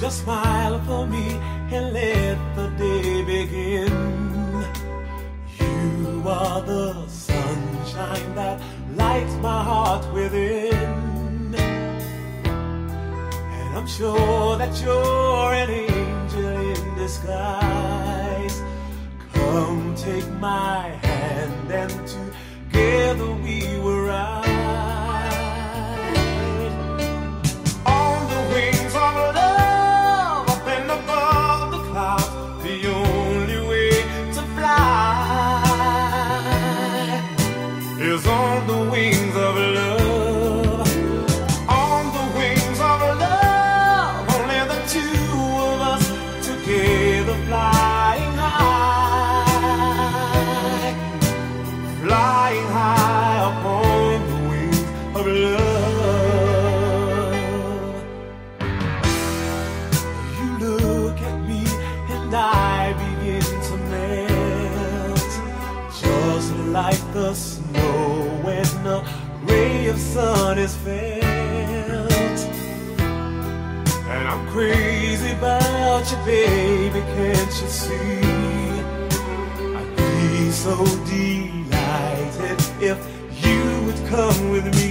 Just smile for me and let the day begin. You are the sunshine that lights my heart within. And I'm sure that you're an angel in disguise. Come take my hand and together we will ride on the wings of love, up and above the clouds. The only way to fly is on the wings of love. On the wings of love, only the two of us together flying high, flying high upon the wings of love. You look at me and I begin to melt, just like the snow when a ray of sun is felt. And I'm crazy about you, baby, can't you see? I'd be so delighted if you would come with me.